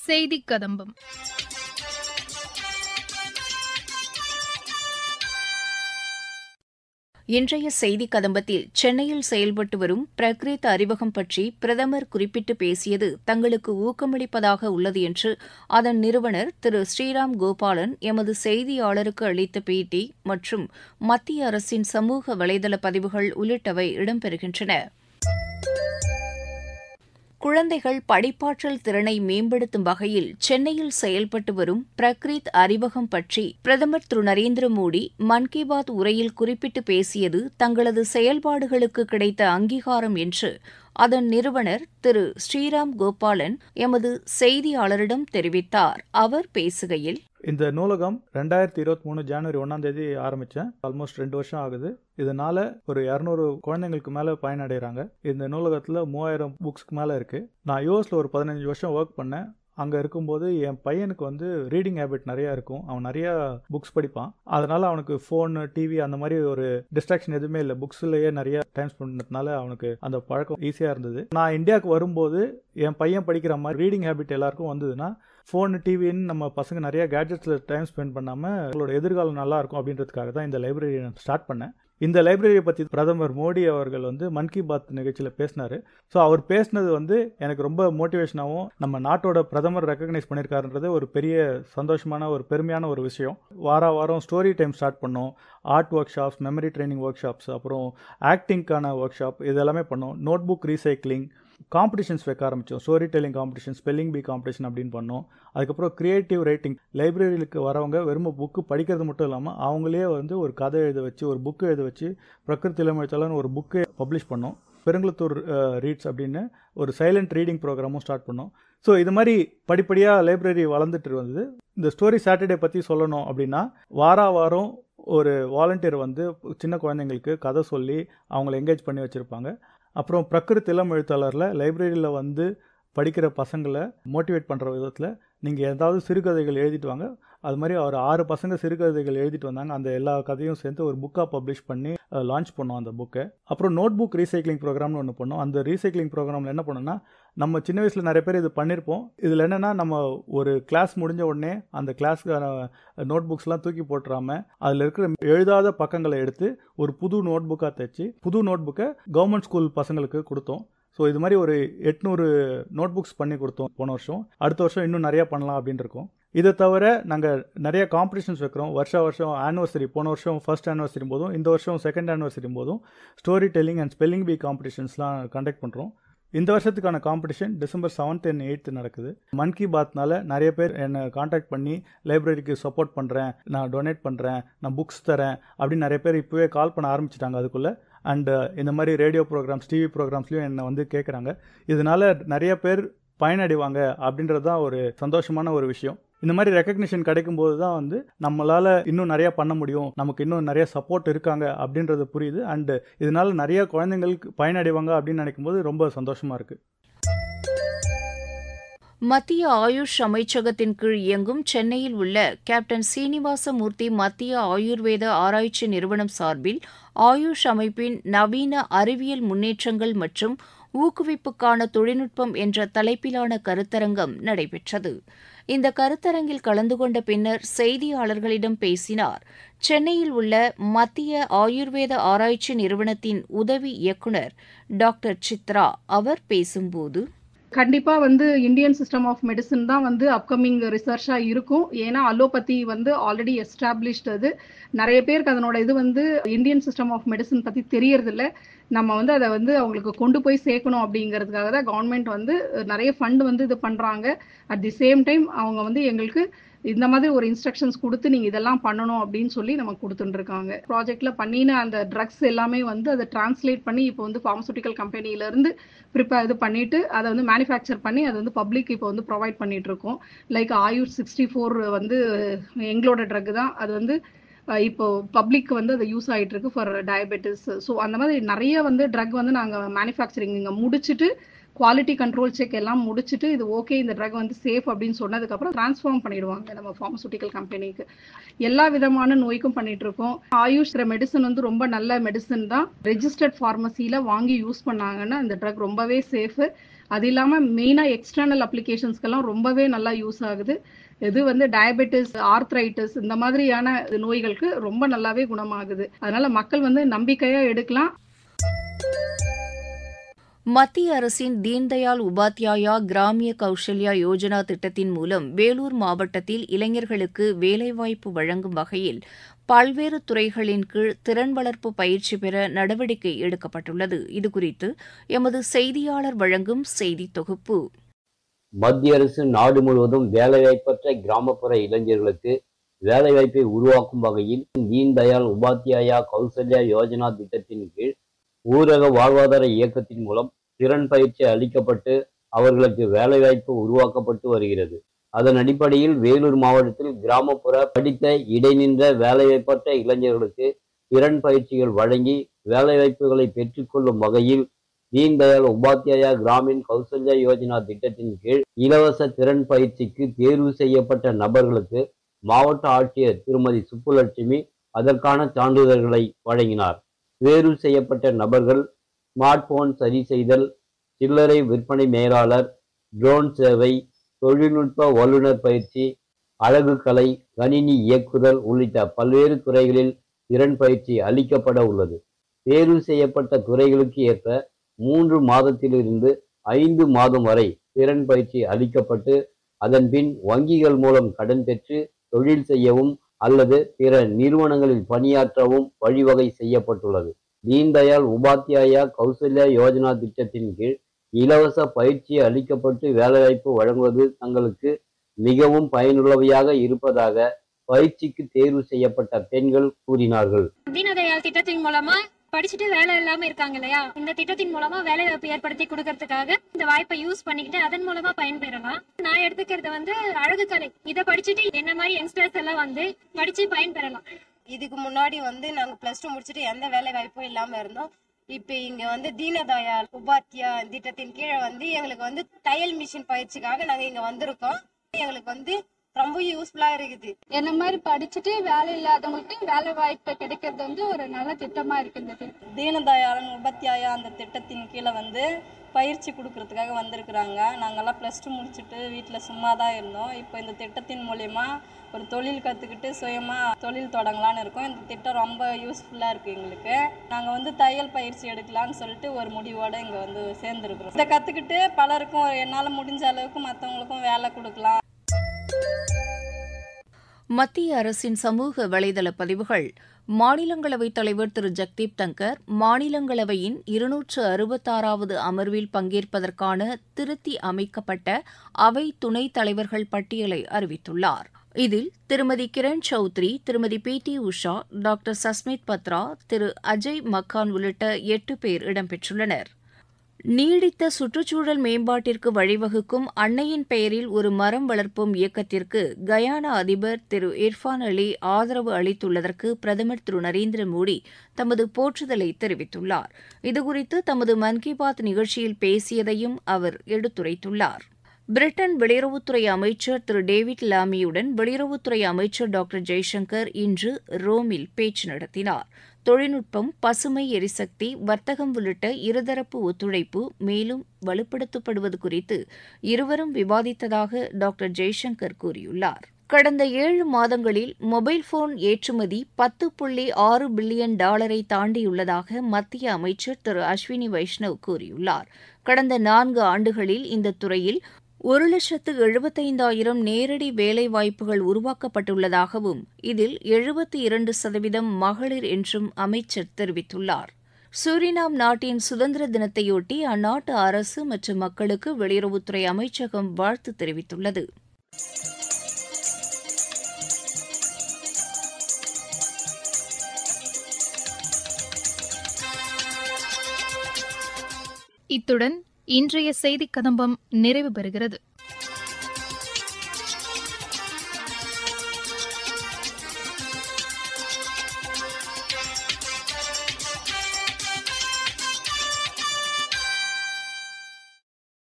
செய்திக் கதம்பம். இன்றைய செய்தி கதம்பத்தில் சென்னையில் செயல்பட்டு வரும் பிரக்ரித் அறிவகம் பற்றி பிரதமர் குறிப்பிட்டு பேசியது தங்களுக்கு ஊக்கமளிப்பதாக உள்ளது என்று அதன் நிறுவனர் திரு ஸ்ரீராம் கோபாலன் எமது செய்தியாளருக்கு அளித்த பேட்டி மற்றும் மத்திய அரசின் சமூக வலைதள பதிவுகள் உள்ளிட்டவை இடம்பெறுகின்றன. குழந்தைகள் படிப்பாற்றல் திறனை மேம்படுத்தும் வகையில் சென்னையில் செயல்பட்டு வரும் பிரக்ரித் அறிவகம் பற்றி பிரதமர் திரு நரேந்திர மோடி மன் கி பாத் உரையில் குறிப்பிட்டு பேசியது தங்களது செயல்பாடுகளுக்கு கிடைத்த அங்கீகாரம் என்று அதன் நிறுவனர் திரு ஸ்ரீராம் கோபாலன் எமது செய்தியாளரிடம் தெரிவித்தார். அவர் பேசுகையில், இந்த நூலகம் 2023 ஜனவரி 1 ஆரம்பித்தேன். ஆல்மோஸ்ட் 2 வருஷம் ஆகுது. இதனால ஒரு 200 குழந்தைங்களுக்கு மேலே பயனடைகிறாங்க. இந்த நூலகத்தில் 3000 புக்ஸ்க்கு மேலே இருக்குது. நான் யூஎஸில் ஒரு 15 வருஷம் ஒர்க் பண்ணேன். அங்கே இருக்கும்போது என் பையனுக்கு வந்து ரீடிங் ஹேபிட் நிறையா இருக்கும். அவன் நிறையா புக்ஸ் படிப்பான். அதனால் அவனுக்கு ஃபோன், டிவி அந்த மாதிரி ஒரு டிஸ்ட்ராக்ஷன் எதுவுமே இல்லை. புக்ஸ்லேயே நிறைய டைம் ஸ்பெண்ட் பண்ணதுனால அவனுக்கு அந்த பழக்கம் ஈஸியாக இருந்தது. நான் இந்தியாவுக்கு வரும்போது என் பையன் படிக்கிற மாதிரி ரீடிங் ஹேபிட் எல்லாருக்கும் வந்ததுன்னா, ஃபோன், டிவின்னு நம்ம பசங்க நிறைய கேட்ஜெட்ஸில் டைம் ஸ்பெண்ட் பண்ணாமல் அவங்களோட எதிர்காலம் நல்லா இருக்கும் அப்படின்றதுக்காக தான் இந்த லைப்ரரி நான் ஸ்டார்ட் பண்ணேன். இந்த லைப்ரரியை பற்றி பிரதமர் மோடி அவர்கள் வந்து மன் கி பாத் நிகழ்ச்சியில் பேசினார். ஸோ அவர் பேசினது வந்து எனக்கு ரொம்ப மோட்டிவேஷனாகவும், நம்ம நாட்டோட பிரதமர் ரெக்கக்னைஸ் பண்ணியிருக்காருன்றது ஒரு பெரிய சந்தோஷமான ஒரு பெருமையான ஒரு விஷயம். வாரம் ஸ்டோரி டைம் ஸ்டார்ட் பண்ணோம். Art workshops, memory training workshops, அப்புறம் ஆக்டிங்க்கான ஒர்க் ஷாப், இது எல்லாமே பண்ணோம். நோட் புக் ரீசைக்ளிங், காம்படிஷன்ஸ் வைக்க ஆரம்பித்தோம். Storytelling competition, spelling bee competition அப்படின்னு பண்ணோம். அதுக்கப்புறம் கிரியேட்டிவ் ரைட்டிங், லைப்ரரிக்கு வரவங்க வெறும் புக்கு படிக்கிறது மட்டும் இல்லாமல் அவங்களே வந்து ஒரு கதை எழுத வச்சு, ஒரு புக்கு எழுத வச்சு பிரகிருத் இளமைத்தலன்னு ஒரு புக்கு பப்ளிஷ் பண்ணோம். பெருங்குளத்தூர் ரீட்ஸ் அப்படின்னு ஒரு சைலண்ட் ரீடிங் ப்ரோக்ராமும் ஸ்டார்ட் பண்ணோம். ஸோ இது மாதிரி படிப்படியாக லைப்ரரி வளர்ந்துட்டு வந்தது. இந்த ஸ்டோரி சாட்டர்டே பற்றி சொல்லணும் அப்படின்னா, வாரம் ஒரு வாலண்டியர் வந்து சின்ன குழந்தைங்களுக்கு கதை சொல்லி அவங்கள என்கேஜ் பண்ணி வச்சுருப்பாங்க. அப்புறம் பிரகிருத் இளம் எழுத்தாளரில் லைப்ரரியில் வந்து படிக்கிற பசங்களை மோட்டிவேட் பண்ணுற விதத்தில் நீங்கள் ஏதாவது சிறுகதைகள் எழுதிட்டு வாங்க. அது மாதிரி ஒரு 6 பசங்க சிறுகதைகள் எழுதிட்டு வந்தாங்க. அந்த எல்லா கதையும் சேர்ந்து ஒரு புக்காக பப்ளிஷ் பண்ணி லான்ச் பண்ணோம் அந்த புக்கை. அப்புறம் நோட் புக் ரீசைக்ளிங் ப்ரோக்ராம்னு ஒன்று பண்ணோம். அந்த ரீசைக்ளிங் ப்ரோக்ராமில் என்ன பண்ணோன்னா, நம்ம சின்ன வயசில் நிறைய பேர் இது பண்ணியிருப்போம். இதில் என்னென்னா, நம்ம ஒரு கிளாஸ் முடிஞ்ச உடனே அந்த கிளாஸ்க்கான நோட் புக்ஸ்லாம் தூக்கி போட்டுறாம அதில் இருக்கிற எழுதாத பக்கங்களை எடுத்து ஒரு புது நோட் புக்காக தைச்சி புது நோட் புக்கை கவர்மெண்ட் ஸ்கூல் பசங்களுக்கு கொடுத்தோம். ஸோ இது மாதிரி ஒரு 800 நோட் புக்ஸ் பண்ணி கொடுத்தோம் போன வருஷம். அடுத்த வருஷம் இன்னும் நிறையா பண்ணலாம் அப்படின்னு இருக்கோம். இதை தவிர நாங்கள் நிறைய காம்படிஷன்ஸ் வைக்கிறோம். வருஷம் ஆனிவர்சரி, போன வருஷம் ஃபர்ஸ்ட் ஆனிவர்சரி போதும், இந்த வருஷம் செகண்ட் ஆனிவர்சரி போதும் storytelling and spelling bee காம்படிஷன்ஸ்லாம் கண்டக்ட் பண்ணுறோம். இந்த வருஷத்துக்கான competition December 7th and 8th நடக்குது. மன் கி பாத்னால நிறைய பேர் என்னை காண்டாக்ட் பண்ணி லைப்ரரிக்கு சப்போர்ட் பண்ணுறேன், நான் டொனேட் பண்ணுறேன், நான் புக்ஸ் தரேன் அப்படின்னு நிறைய பேர் இப்போவே கால் பண்ண ஆரம்பிச்சிட்டாங்க அதுக்குள்ளே. அண்டு இந்த மாதிரி ரேடியோ ப்ரோக்ராம்ஸ், டிவி ப்ரோக்ராம்ஸ்லையும் என்னை வந்து கேட்குறாங்க. இதனால் நிறைய பேர் பயனடைவாங்க அப்படின்றது தான் ஒரு சந்தோஷமான ஒரு விஷயம். இந்த மாதிரி ரெக்கக்னிஷன் கிடைக்கும்போது தான் வந்து நம்மளால் இன்னும் நிறையா பண்ண முடியும், நமக்கு இன்னும் நிறைய சப்போர்ட் இருக்காங்க அப்படின்றது புரியுது. அண்டு இதனால் நிறைய குழந்தைங்களுக்கு பயனடைவாங்க அப்படின்னு நினைக்கும்போது ரொம்ப சந்தோஷமாக இருக்குது. மத்திய ஆயுஷ் அமைச்சகத்தின் கீழ் இயங்கும் சென்னையில் உள்ள கேப்டன் சீனிவாச மூர்த்தி மத்திய ஆயுர்வேத ஆராய்ச்சி நிறுவனம் சார்பில் ஆயுஷ் அமைப்பின் நவீன அறிவியல் முன்னேற்றங்கள் மற்றும் ஊக்குவிப்புக்கான தொழில்நுட்பம் என்ற தலைப்பிலான கருத்தரங்கம் நடைபெற்றது. இந்த கருத்தரங்கில் கலந்து கொண்ட பின்னர் செய்தியாளர்களிடம் பேசினார் சென்னையில் உள்ள மத்திய ஆயுர்வேத ஆராய்ச்சி நிறுவனத்தின் உதவி இயக்குநர் டாக்டர் சித்ரா. அவர் பேசும்போது, கண்டிப்பா வந்து இந்தியன் சிஸ்டம் ஆஃப் மெடிசன் தான் வந்து அப்கமிங் ரிசர்ச்சா இருக்கும். ஏன்னா அலோபதி வந்து ஆல்ரெடி எஸ்டாப்ளிஷ்ட். அது நிறைய பேருக்கு அதனோட இது வந்து இந்தியன் சிஸ்டம் ஆஃப் மெடிசன் பத்தி தெரியறதில்ல. நம்ம வந்து அதை வந்து அவங்களுக்கு கொண்டு போய் சேர்க்கணும் அப்படிங்கிறதுக்காக தான் கவர்மெண்ட் வந்து நிறைய ஃபண்ட் வந்து இது பண்றாங்க. அட் தி சேம் டைம் அவங்க வந்து எங்களுக்கு இந்த மாதிரி ஒரு இன்ஸ்ட்ரக்ஷன்ஸ் கொடுத்து நீங்க இதெல்லாம் பண்ணணும் அப்படின்னு சொல்லி நம்ம கொடுத்துட்டு இருக்காங்க. ப்ராஜெக்ட்ல பண்ணின அந்த ட்ரக்ஸ் எல்லாமே வந்து அதை டிரான்ஸ்லேட் பண்ணி இப்போ வந்து பார்மசூட்டிக்கல் கம்பெனில இருந்து இது பண்ணிட்டு அதை வந்து மேனுஃபேக்சர் பண்ணி அதை வந்து பப்ளிக் இப்போ வந்து ப்ரொவைட் பண்ணிட்டு இருக்கோம். லைக் ஆயுஷ் 64 வந்து எங்களோட ட்ரக் தான். அது வந்து இப்போ பப்ளிக் வந்து அது யூஸ் ஆகிட்டு இருக்கு ஃபார் டயபெட்டிஸ். ஸோ அந்த மாதிரி நிறைய வந்து ட்ரக் வந்து நாங்கள் மேனுஃபேக்சரிங் இங்கே முடிச்சுட்டு குவாலிட்டி கண்ட்ரோல் செக் எல்லாம் முடிச்சுட்டு இது ஓகே, இந்த ட்ரக் வந்து சேஃப் அப்படின்னு சொன்னதுக்கப்புறம் டிரான்ஸ்ஃபார்ம் பண்ணிடுவாங்க நம்ம பார்மசூட்டிக்கல் கம்பெனிக்கு. எல்லா விதமான நோய்க்கும் பண்ணிட்டு இருக்கோம். ஆயுஷ் மெடிசன் வந்து ரொம்ப நல்ல மெடிசன் தான். ரெஜிஸ்டர்ட் ஃபார்மசியில் வாங்கி யூஸ் பண்ணாங்கன்னா இந்த ட்ரக் ரொம்பவே சேஃபு. அது இல்லாமல் மெயினாக எக்ஸ்டர்னல் அப்ளிகேஷன்ஸ்க்கெல்லாம் ரொம்பவே நல்லா யூஸ் ஆகுது. இது வந்து டயபெட்டிஸ், ஆர்த்ரைட்டிஸ் இந்த மாதிரியான நோய்களுக்கு ரொம்ப நல்லாவே குணமாகுது. அதனால மக்கள் வந்து நம்பிக்கையாக எடுக்கலாம். மத்திய அரசின் தீன்தயாள் உபாத்யாயா கிராமிய கௌசல்யா யோஜனா திட்டத்தின் மூலம் வேலூர் மாவட்டத்தில் இளைஞர்களுக்கு வேலைவாய்ப்பு வழங்கும் வகையில் பல்வேறு துறைகளின் கீழ் திறன் வளர்ப்பு பயிற்சி பெற நடவடிக்கை எடுக்கப்பட்டுள்ளது. இதுகுறித்து எமது செய்தியாளர் வழங்கும் செய்தி தொகுப்பு. மத்திய அரசு நாடு முழுவதும் வேலைவாய்ப்பற்ற கிராமப்புற இளைஞர்களுக்கு வேலைவாய்ப்பை உருவாக்கும் வகையில் தீன்தயாள் உபாத்யாயா கௌசல்யா யோஜனா திட்டத்தின் கீழ் ஊரக வாழ்வாதார இயக்கத்தின் மூலம் திறன் பயிற்சி அளிக்கப்பட்டு அவர்களுக்கு வேலைவாய்ப்பு உருவாக்கப்பட்டு வருகிறது. அதன் அடிப்படையில் வேலூர் மாவட்டத்தில் கிராமப்புற படித்த இடைநின்ற வேலைவாய்ப்பற்ற இளைஞர்களுக்கு திறன் பயிற்சிகள் வழங்கி வேலைவாய்ப்புகளை பெற்றுக்கொள்ளும் வகையில் தீன்தயாள் உபாத்யாயா கிராமின் கௌசல்யா யோஜனா திட்டத்தின் கீழ் இலவச திறன் பயிற்சிக்கு தேர்வு செய்யப்பட்ட நபர்களுக்கு மாவட்ட ஆட்சியர் திருமதி சுப்புலட்சுமி அதற்கான சான்றிதழ்களை வழங்கினார். தேர்வு செய்யப்பட்ட நபர்கள் ஸ்மார்ட் போன் சரி செய்தல், சில்லறை விற்பனை மேலாளர், ட்ரோன் சேவை, தொழில்நுட்ப வல்லுநர் பயிற்சி, அழகு கலை, கணினி இயக்குதல் உள்ளிட்ட பல்வேறு துறைகளில் திறன் பயிற்சி அளிக்கப்பட உள்ளது. தேர்வு செய்யப்பட்ட துறைகளுக்கு ஏற்ப 3 மாதத்திலிருந்து 5 மாதம் வரை திறன் பயிற்சி அளிக்கப்பட்டு அதன் பின் வங்கிகள் மூலம் கடன் பெற்று தொழில் செய்யவும் அல்லது பிற நிறுவனங்களில் பணியாற்றவும் வழிவகை செய்யப்பட்டுள்ளது. தீன்தயாள் உபாத்யாயா கௌசல்யா யோஜனா திட்டத்தின் கீழ் இலவச பயிற்சி அளிக்கப்பட்டு வேலைவாய்ப்பு வழங்குவது தங்களுக்கு மிகவும் பயனுள்ளவையாக இருப்பதாக பயிற்சிக்கு தேர்வு செய்யப்பட்ட பெண்கள் கூறினார்கள். தீனதயாள் திட்டத்தின் மூலமா படிச்சுட்டு வேலை இல்லாம இருக்காங்க இல்லையா, இந்த திட்டத்தின் மூலமா வேலை வாய்ப்பு ஏற்படுத்தி கொடுக்கறதுக்காக இந்த வாய்ப்பை யூஸ் பண்ணிக்கிட்டு அதன் மூலமா பயன்பெறலாம். நான் எடுத்துக்கிறது வந்து அழகு கலை. இதை படிச்சுட்டு என்ன மாதிரி யங்ஸ்டர்ஸ் எல்லாம் வந்து படிச்சு பயன்பெறலாம். இதுக்கு முன்னாடி வந்து நாங்க +2 முடிச்சுட்டு எந்த வேலை வாய்ப்பும் இல்லாம இருந்தோம். இப்ப இங்க வந்து தீனதயாள் உபாத்யா திட்டத்தின் கீழே வந்து எங்களுக்கு வந்து தையல் மிஷின் பயிற்சிக்காக நாங்க இங்க வந்திருக்கோம். எங்களுக்கு வந்து ரொம்ப யூஸ்ஃபுல்லா இருக்குது. என்ன மாதிரி படிச்சுட்டு வேலை இல்லாதவங்களுக்கு வேலை வாய்ப்பு கிடைக்கிறது வந்து ஒரு நல்ல திட்டமா இருக்குது. தீனதயாள் உபாத்யாயா அந்த திட்டத்தின் கீழே வந்து பயிற்சி கொடுக்கறதுக்காக வந்திருக்கிறாங்க. நாங்கெல்லாம் +2 முடிச்சுட்டு வீட்டில் சும்மா தான் இருந்தோம். இப்போ இந்த திட்டத்தின் மூலயமா ஒரு தொழில் கற்றுக்கிட்டு சுயமாக தொழில் தொடங்கலான்னு இருக்கோம். இந்த திட்டம் ரொம்ப யூஸ்ஃபுல்லாக இருக்குது எங்களுக்கு. நாங்கள் வந்து தையல் பயிற்சி எடுக்கலான்னு சொல்லிட்டு ஒரு முடிவோடு இங்கே வந்து சேர்ந்துருக்குறோம். இதை கற்றுக்கிட்டு பலருக்கும் என்னால் முடிஞ்ச அளவுக்கு மற்றவங்களுக்கும் வேலை கொடுக்கலாம். மத்திய அரசின் சமூக வலைதள பதிவுகள். மாநிலங்களவைத் தலைவர் திரு ஜக்தீப் தங்கர் மாநிலங்களவையின் 266வது அமர்வில் பங்கேற்பதற்கான திருத்தி அமைக்கப்பட்ட அவை துணைத் தலைவர்கள் பட்டியலை அறிவித்துள்ளார். இதில் திருமதி கிரண் சௌத்ரி, திருமதி பி.டி. உஷா, டாக்டர் சஸ்மித் பத்ரா, திரு அஜய் மக்கான் உள்ளிட்ட 8 பேர் இடம்பெற்றுள்ளனர். நீடித்த சுற்றுச்சூழல் மேம்பாட்டிற்கு வழிவகுக்கும் அன்னையின் பெயரில் ஒரு மரம் வளர்ப்போம் இயக்கத்திற்கு கயானா அதிபர் திரு இர்ஃபான் அலி ஆதரவு அளித்துள்ளதற்கு பிரதமர் திரு நரேந்திர மோடி தமது போற்றுதலை தெரிவித்துள்ளார். இதுகுறித்து தமது மன் கி பாத் நிகழ்ச்சியில் பேசியதையும் அவர் எடுத்துரைத்துள்ளார். பிரிட்டன் வெளியுறவுத்துறை அமைச்சர் திரு டேவிட் லாமியுடன் வெளியுறவுத்துறை அமைச்சர் டாக்டர் ஜெய்சங்கர் இன்று ரோமில் பேச்சு நடத்தினார். தொழில்நுட்பம், பசுமை எரிசக்தி, வர்த்தகம் உள்ளிட்ட இருதரப்பு ஒத்துழைப்பு மேலும் வலுப்படுத்தப்படுவது குறித்து இருவரும் விவாதித்ததாக டாக்டர் ஜெய்சங்கர் கூறியுள்ளார். கடந்த 7 மாதங்களில் மொபைல் போன் ஏற்றுமதி $10.6 பில்லியன் தாண்டியுள்ளதாக மத்திய அமைச்சர் திரு அஸ்வினி வைஷ்ணவ் கூறியுள்ளார். கடந்த 4 ஆண்டுகளில் இந்த துறையில் 1,75,000 நேரடி வேலைவாய்ப்புகள் உருவாக்கப்பட்டுள்ளதாகவும் இதில் 72% மகளிர் என்றும் அமைச்சர் தெரிவித்துள்ளார். சூரினாம் நாட்டின் சுதந்திர தினத்தையொட்டி அந்நாட்டு அரசு மற்றும் மக்களுக்கு வெளியுறவுத்துறை அமைச்சகம் வாழ்த்து தெரிவித்துள்ளது. இத்துடன் இன்றைய செய்திக் கதம்பம் நிறைவு பெறுகிறது.